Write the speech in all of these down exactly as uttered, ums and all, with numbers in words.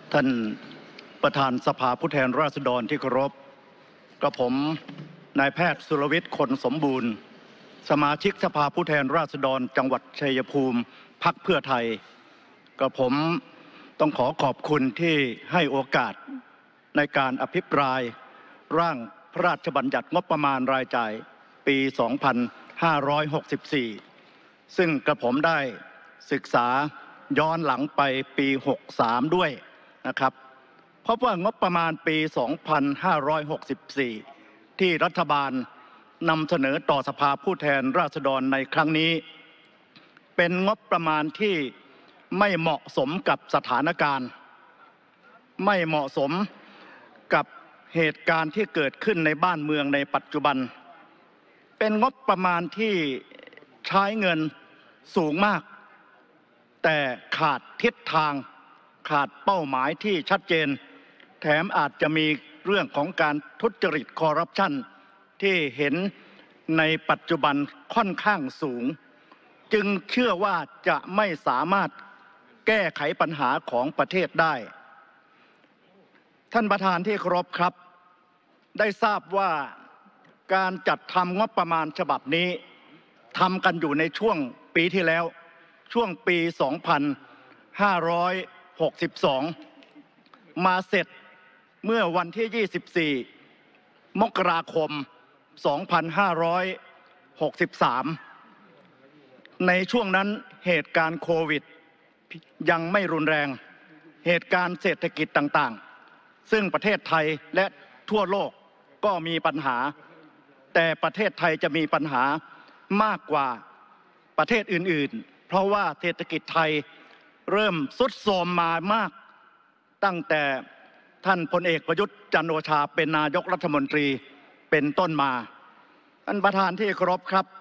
ท่านประธานสภาผู้แทนราษฎรที่เคารพกระผมนายแพทย์สุรวิทย์คนสมบูรณ์สมาชิกสภาผู้แทนราษฎรจังหวัดชัยภูมิพรรคเพื่อไทยกระผมต้องขอขอบคุณที่ให้โอกาสในการอภิปรายร่างพระราชบัญญัติงบประมาณรายจ่ายปี สองพันห้าร้อยหกสิบสี่ ซึ่งกระผมได้ศึกษาย้อนหลังไปปี หกสาม ด้วยนะครับพบว่างบประมาณปี สองพันห้าร้อยหกสิบสี่ ที่รัฐบาลนำเสนอต่อสภาผู้แทนราษฎรในครั้งนี้เป็นงบประมาณที่ไม่เหมาะสมกับสถานการณ์ไม่เหมาะสมกับเหตุการณ์ที่เกิดขึ้นในบ้านเมืองในปัจจุบันเป็นงบประมาณที่ใช้เงินสูงมากแต่ขาดทิศทางขาดเป้าหมายที่ชัดเจนแถมอาจจะมีเรื่องของการทุจริตคอร์รัปชันที่เห็นในปัจจุบันค่อนข้างสูงจึงเชื่อว่าจะไม่สามารถแก้ไขปัญหาของประเทศได้ท่านประธานที่เคารพครับได้ทราบว่าการจัดทำงบประมาณฉบับนี้ทำกันอยู่ในช่วงปีที่แล้วช่วงปี สองพันห้าร้อยหกสิบสอง มาเสร็จเมื่อวันที่ ยี่สิบสี่ มกราคม สองพันห้าร้อยหกสิบสาม ในช่วงนั้นเหตุการณ์โควิดยังไม่รุนแรงเหตุการณ์เศรษฐกิจต่างๆซึ่งประเทศไทยและทั่วโลกก็มีปัญหาแต่ประเทศไทยจะมีปัญหามากกว่าประเทศอื่นๆเพราะว่าเศรษฐกิจไทยเริ่มทรุดโทรมมามากตั้งแต่ท่านพลเอกประยุทธ์จันทร์โอชาเป็นนายกรัฐมนตรีเป็นต้นมาท่านประธานที่เคารพครับ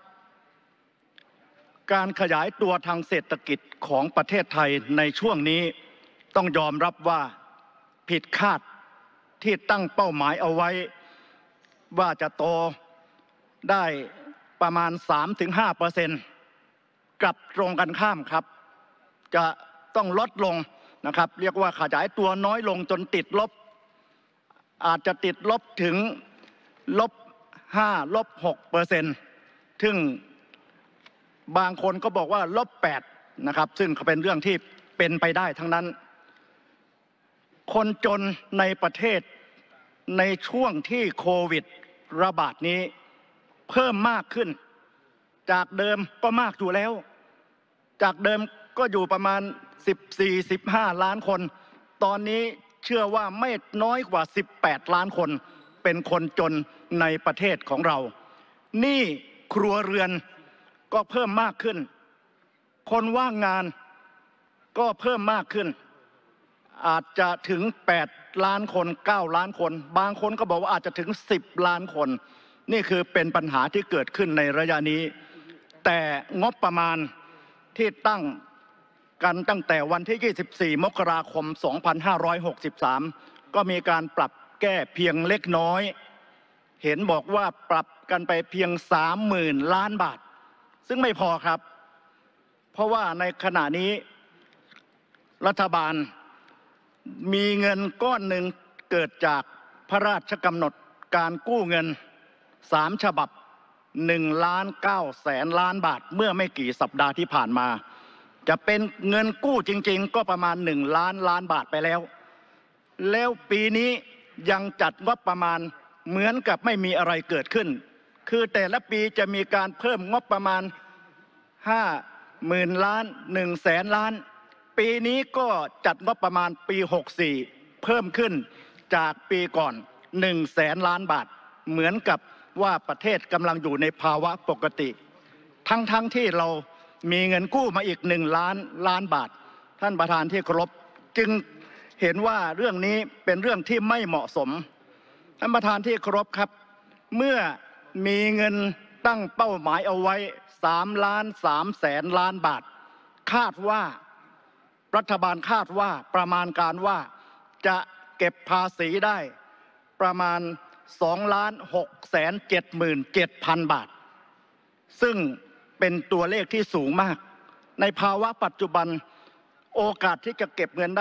การขยายตัวทางเศรษฐกิจของประเทศไทยในช่วงนี้ต้องยอมรับว่าผิดคาดที่ตั้งเป้าหมายเอาไว้ว่าจะโตได้ประมาณ สามถึงห้าเปอร์เซ็นต์ กลับตรงกันข้ามครับจะต้องลดลงนะครับเรียกว่าขยายตัวน้อยลงจนติดลบอาจจะติดลบถึงลบห้าลบหกเปอร์เซ็นต์ซึ่งบางคนก็บอกว่าลบแปดนะครับซึ่งเป็นเรื่องที่เป็นไปได้ทั้งนั้นคนจนในประเทศในช่วงที่โควิดระบาดนี้เพิ่มมากขึ้นจากเดิมก็มากอยู่แล้วจากเดิมก็อยู่ประมาณ สิบสี่ สิบห้า ล้านคนตอนนี้เชื่อว่าไม่น้อยกว่าสิบแปดล้านคนเป็นคนจนในประเทศของเราหนี้ครัวเรือนก็เพิ่มมากขึ้นคนว่างงานก็เพิ่มมากขึ้นอาจจะถึงแปดล้านคนเก้าล้านคนบางคนก็บอกว่าอาจจะถึงสิบล้านคนนี่คือเป็นปัญหาที่เกิดขึ้นในระยะนี้แต่งบประมาณที่ตั้งกันตั้งแต่วันที่ ยี่สิบสี่ มกราคม สองพันห้าร้อยหกสิบสาม ก็มีการปรับแก้เพียงเล็กน้อยเห็นบอกว่าปรับกันไปเพียง สามหมื่น ล้านบาทซึ่งไม่พอครับเพราะว่าในขณะนี้รัฐบาลมีเงินก้อนหนึ่งเกิดจากพระราชกำหนดการกู้เงินสามฉบับหนึ่งล้านเก้าแสนล้านบาทเมื่อไม่กี่สัปดาห์ที่ผ่านมาจะเป็นเงินกู้จริงๆก็ประมาณหนึ่งล้านล้านบาทไปแล้วแล้วปีนี้ยังจัดงบประมาณเหมือนกับไม่มีอะไรเกิดขึ้นคือแต่ละปีจะมีการเพิ่มงบประมาณห้าหมื่นล้านหนึ่งแสนล้านปีนี้ก็จัดงบประมาณปีหกสี่เพิ่มขึ้นจากปีก่อนหนึ่งแสนล้านบาทเหมือนกับว่าประเทศกำลังอยู่ในภาวะปกติทั้งๆ ท, ที่เรามีเงินกู้มาอีกหนึ่งล้านล้านบาทท่านประธานที่เคารพจึงเห็นว่าเรื่องนี้เป็นเรื่องที่ไม่เหมาะสมท่านประธานที่เคารพครับเมื่อมีเงินตั้งเป้าหมายเอาไว้สามล้านสามแสนล้านบาทคาดว่ารัฐบาลคาดว่าประมาณการว่าจะเก็บภาษีได้ประมาณสองล้านหกแสนเจ็ดหมื่นเจ็ดพันบาทซึ่งเป็นตัวเลขที่สูงมากในภาวะปัจจุบันโอกาสที่จะเก็บเงินได้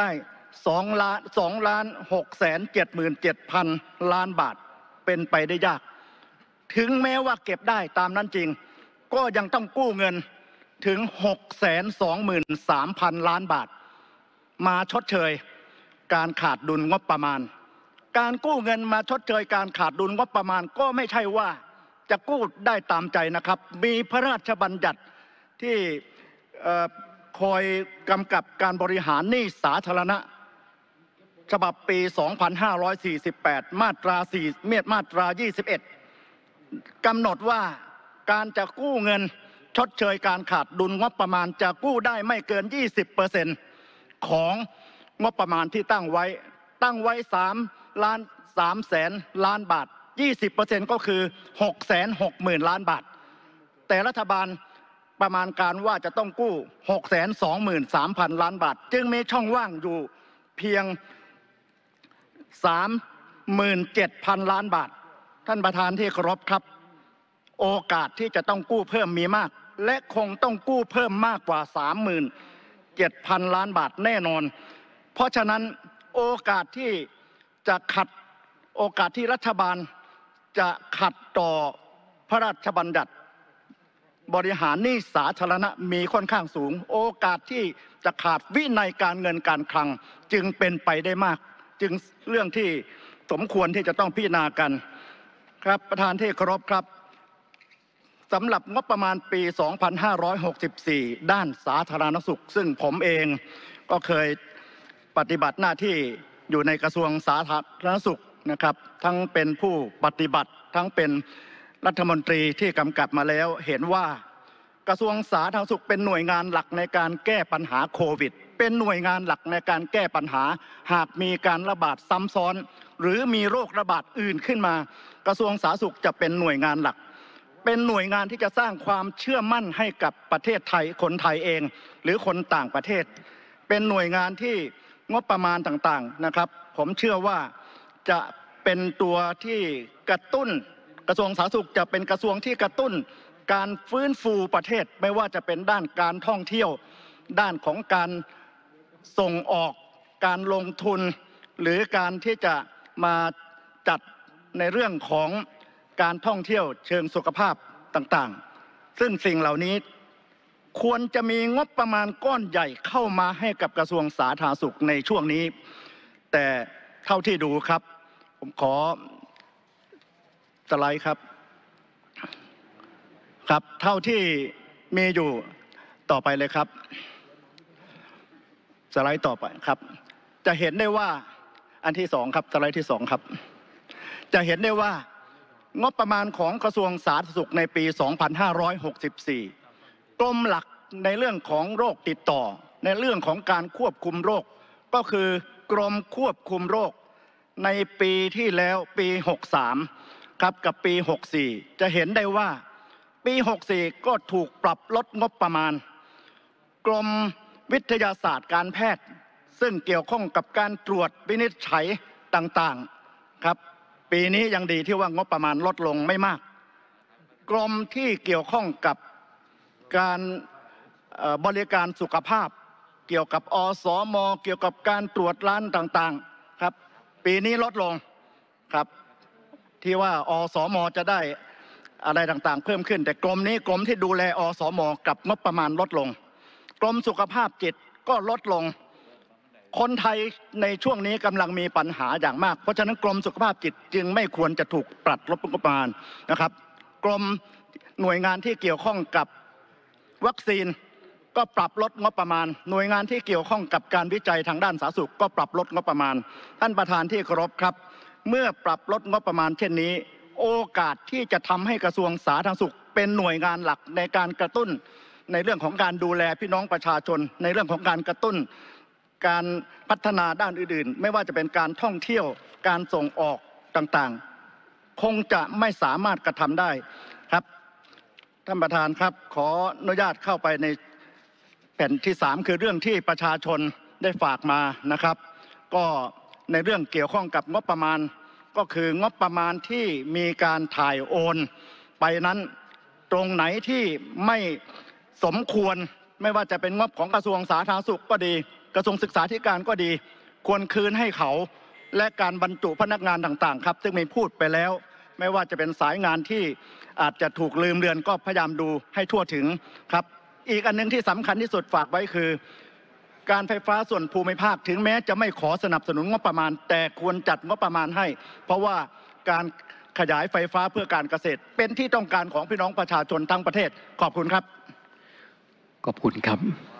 สองล้านสองล้านหกแสนเจ็ดหมื่นเจ็ดพันล้านบาทเป็นไปได้ยากถึงแม้ว่าเก็บได้ตามนั้นจริงก็ยังต้องกู้เงินถึงหกแสนสองหมื่นสามพันล้านบาทมาชดเชยการขาดดุลงบประมาณการกู้เงินมาชดเชยการขาดดุลงบประมาณก็ไม่ใช่ว่าจะกู้ได้ตามใจนะครับมีพระราชบัญญัติที่คอยกำกับการบริหารหนี้สาธารณะฉบับปี สองพันห้าร้อยสี่สิบแปด มาตราสี่เมียดมาตรา ยี่สิบเอ็ด กำหนดว่าการจะกู้เงินชดเชยการขาดดุลงบประมาณจะกู้ได้ไม่เกิน ยี่สิบเปอร์เซ็นต์ ของงบประมาณที่ตั้งไว้ตั้งไว้สามล้านสามแสนล้านบาท ยี่สิบเปอร์เซ็นต์ ก็คือ หกแสนหกหมื่นล้านบาทแต่รัฐบาลประมาณการว่าจะต้องกู้ หกแสนสองหมื่นสามพันล้านบาทจึงมีช่องว่างอยู่เพียง สามหมื่นเจ็ดพันล้านบาทท่านประธานที่เคารพครับโอกาสที่จะต้องกู้เพิ่มมีมากและคงต้องกู้เพิ่มมากกว่า สามหมื่นเจ็ดพันล้านบาทแน่นอนเพราะฉะนั้นโอกาสที่จะขัดโอกาสที่รัฐบาลจะขัดต่อพระราชบัญญัติบริหารหนี้สาธารณะมีค่อนข้างสูงโอกาสที่จะขาดวินัยการเงินการคลังจึงเป็นไปได้มากจึงเรื่องที่สมควรที่จะต้องพิจารณากันครับประธานที่เคารพครับสำหรับงบประมาณปี สองพันห้าร้อยหกสิบสี่ ด้านสาธารณสุขซึ่งผมเองก็เคยปฏิบัติหน้าที่อยู่ในกระทรวงสาธารณสุขนะครับทั้งเป็นผู้ปฏิบัติทั้งเป็นรัฐมนตรีที่กำกับมาแล้วเห็นว่ากระทรวงสาธารณสุขเป็นหน่วยงานหลักในการแก้ปัญหาโควิดเป็นหน่วยงานหลักในการแก้ปัญหาหากมีการระบาดซ้ำซ้อนหรือมีโรคระบาดอื่นขึ้นมากระทรวงสาธารณสุขจะเป็นหน่วยงานหลักเป็นหน่วยงานที่จะสร้างความเชื่อมั่นให้กับประเทศไทยคนไทยเองหรือคนต่างประเทศเป็นหน่วยงานที่งบประมาณต่างๆนะครับผมเชื่อว่าจะเป็นตัวที่กระตุ้นกระทรวงสาธารณสุขจะเป็นกระทรวงที่กระตุ้นการฟื้นฟูประเทศไม่ว่าจะเป็นด้านการท่องเที่ยวด้านของการส่งออกการลงทุนหรือการที่จะมาจัดในเรื่องของการท่องเที่ยวเชิงสุขภาพต่างๆซึ่งสิ่งเหล่านี้ควรจะมีงบประมาณก้อนใหญ่เข้ามาให้กับกระทรวงสาธารณสุขในช่วงนี้แต่เท่าที่ดูครับผมขอสไลด์ครับครับเท่าที่มีอยู่ต่อไปเลยครับสไลด์ต่อไปครับจะเห็นได้ว่าอันที่สองครับสไลด์ที่สองครับจะเห็นได้ว่างบประมาณของกระทรวงสาธารณสุขในปี สองพันห้าร้อยหกสิบสี่ กรมหลักในเรื่องของโรคติดต่อในเรื่องของการควบคุมโรคก็คือกรมควบคุมโรคในปีที่แล้วปีหกสามครับกับปีหกสี่จะเห็นได้ว่าปีหกสี่ก็ถูกปรับลดงบประมาณกรมวิทยาศาสตร์การแพทย์ซึ่งเกี่ยวข้องกับการตรวจวินิจฉัยต่างๆครับปีนี้ยังดีที่ว่างบประมาณลดลงไม่มากกรมที่เกี่ยวข้องกับการบริการสุขภาพเกี่ยวกับอสม.เกี่ยวกับการตรวจร้านต่างๆครับปีนี้ลดลงครับที่ว่าอสม.จะได้อะไรต่างๆเพิ่มขึ้นแต่กรมนี้กรมที่ดูแลอสม.กับงบประมาณลดลงกรมสุขภาพจิตก็ลดลงคนไทยในช่วงนี้กำลังมีปัญหาอย่างมากเพราะฉะนั้นกรมสุขภาพจิตจึงไม่ควรจะถูกปรับลดงบประมาณนะครับกรมหน่วยงานที่เกี่ยวข้องกับวัคซีนก็ปรับลดงบประมาณหน่วยงานที่เกี่ยวข้องกับการวิจัยทางด้านสาธารณสุขก็ปรับลดงบประมาณท่านประธานที่เคารพครับเมื่อปรับลดงบประมาณเช่นนี้โอกาสที่จะทำให้กระทรวงสาธารณสุขเป็นหน่วยงานหลักในการกระตุ้นในเรื่องของการดูแลพี่น้องประชาชนในเรื่องของการกระตุ้นการพัฒนาด้านอื่นๆไม่ว่าจะเป็นการท่องเที่ยวการส่งออกต่างๆคงจะไม่สามารถกระทำได้ครับท่านประธานครับขออนุญาตเข้าไปในแผ่นที่สามคือเรื่องที่ประชาชนได้ฝากมานะครับก็ในเรื่องเกี่ยวข้องกับงบประมาณก็คืองบประมาณที่มีการถ่ายโอนไปนั้นตรงไหนที่ไม่สมควรไม่ว่าจะเป็นงบของกระทรวงสาธารณสุขก็ดีกระทรวงศึกษาธิการก็ดีควรคืนให้เขาและการบรรจุพนักงานต่างๆครับซึ่งมีพูดไปแล้วไม่ว่าจะเป็นสายงานที่อาจจะถูกลืมเลือนก็พยายามดูให้ทั่วถึงครับอีกอันนึงที่สำคัญที่สุดฝากไว้คือการไฟฟ้าส่วนภูมิภาคถึงแม้จะไม่ขอสนับสนุนงบประมาณแต่ควรจัดงบประมาณให้เพราะว่าการขยายไฟฟ้าเพื่อการเกษตรเป็นที่ต้องการของพี่น้องประชาชนทั้งประเทศขอบคุณครับขอบคุณครับ